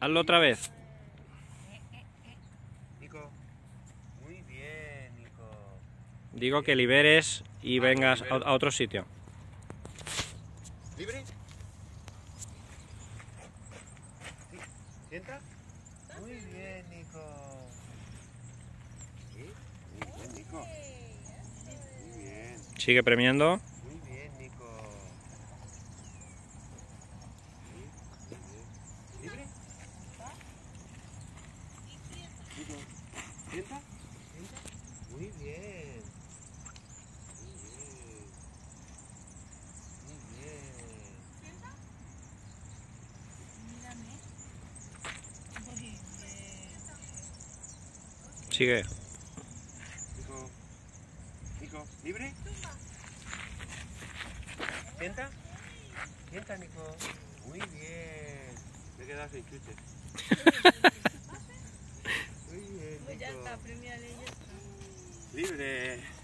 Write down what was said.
Hazlo otra vez. Nico. Muy bien, Nico. Digo que liberes y vengas a otro sitio. ¿Libre? Sí. ¿Sienta? Muy bien, Nico. ¿Sí? Muy bien, Nico. Muy bien. Sigue premiando. Muy bien, Nico. Sí, muy bien. ¿Libre? Nico. ¿Sienta? ¿Sienta? Muy bien. Muy bien. Muy bien. Mírame. Muy bien. Sigue. Nico. Nico. ¿Libre? ¿Sienta? Sienta, Nico. Muy bien. Te quedas en chute. Muy bien, Pues ya Nico. está, premiale, ya está. Libre.